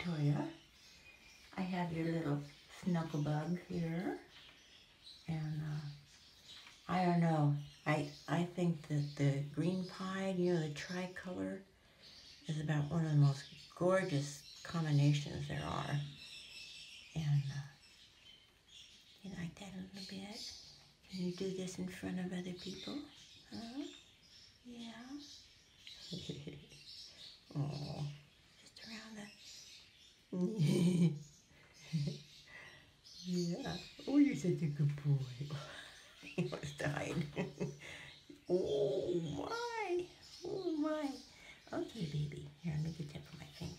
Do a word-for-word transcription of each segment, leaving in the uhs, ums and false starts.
Victoria. I have your little snuggle bug here. And uh, I don't know. I, I think that the green pie, you know, the tricolor, is about one of the most gorgeous combinations there are. And uh, you like that a little bit? Can you do this in front of other people? Huh? Yeah. Oh, just around the... Yeah. Oh, you're such a good boy. He wants to hide. Oh, my. Oh, my. Okay, baby. Here, let me get that for my finger.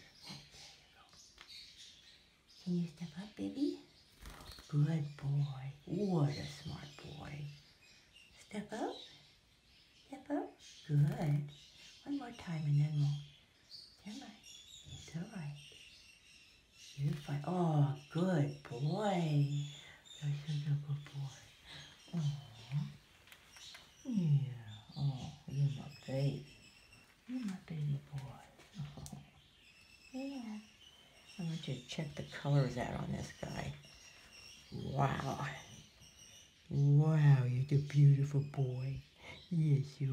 There you go. Can you step up, baby? Good boy. What a smart boy. Step up. Step up. Good. One more time and then we'll... Come on. It's all right. You're fine. Oh, good boy. You're such a good boy. Oh. Yeah. Oh, you're my baby. You're my baby boy. Oh. Yeah. I want you to check the colors out on this guy. Wow. Wow, you're a beautiful boy. Yes, you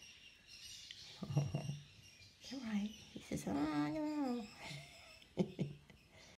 are. Oh. All right. He says, oh, no.